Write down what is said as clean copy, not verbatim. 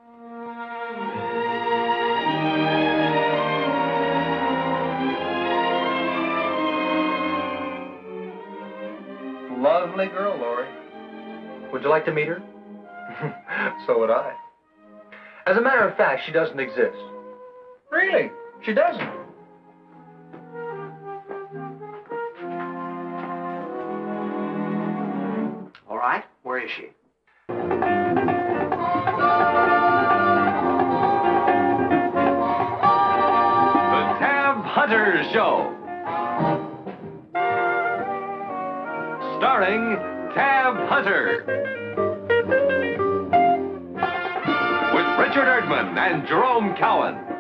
Lovely girl, Laurie. Would you like to meet her? So would I. As a matter of fact, she doesn't exist. Really? She doesn't. All right, where is she? The Tab Hunter Show. Starring Tab Hunter. With Richard Erdman and Jerome Cowan.